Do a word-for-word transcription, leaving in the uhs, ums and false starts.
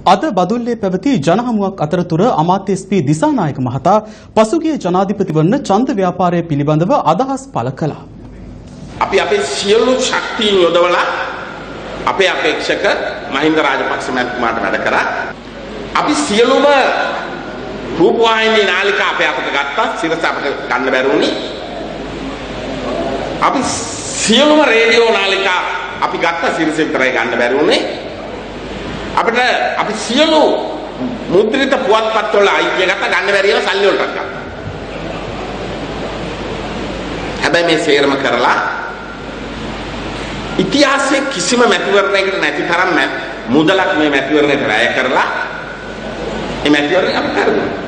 අද බදුල්ලේ පැවති ජනහමුවක් අතරතුර අමාත්‍ය එස් පී දිසානායක මහතා පසුගිය ජනාධිපතිවරණ ඡන්ද ව්‍යාපාරය පිළිබඳව අදහස් පළ කළා. අපි අපේ සියලු ශක්තිය යොදවලා අපේ අපේක්ෂක මහින්ද රාජපක්ෂ මහත්මයාට වැඩ කරා. අපි සියලුම රූපවාහිනී නාලිකා අපේ අපට ගත්තා. සිරස අපට ගන්න බැරි වුණේ. අපි සියලුම රේඩියෝ නාලිකා අපි ගත්තා. සිරස විතරයි ගන්න බැරි වුණේ. අපිට අපි සියලු මුද්‍රිත පුවත්පත් වල අයිතිය ගත්තා. ගන්න බැරි ඒවා සල්ලි වලට ගත්තා. හැබැයි මේ සේරම කරලා ඉතිහාසයේ කිසිම මැතිවරණයකට නැති තරම් මුදලක් මේ මැතිවරණයට වැය කරලා මේ මැතිවරණය අපට කරගන්නවා.